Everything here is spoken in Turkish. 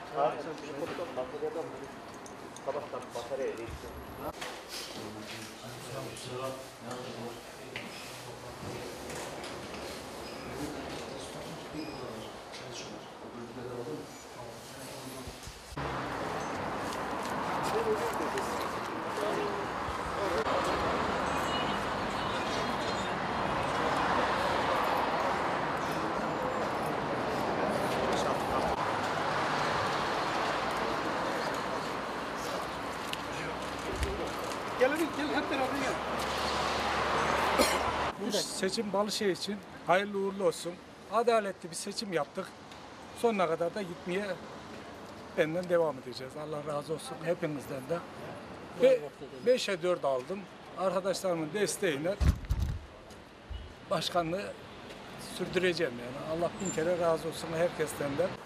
Sabahtan bataryaya değişti. Gel hep beraber gel. Bu seçim Balışehir için hayırlı uğurlu olsun. Adaletli bir seçim yaptık. Sonuna kadar da gitmeye benden devam edeceğiz. Allah razı olsun hepinizden de. Ve 5'e 4 aldım. Arkadaşlarımın desteğiyle başkanlığı sürdüreceğim yani. Allah bin kere razı olsun herkesten de.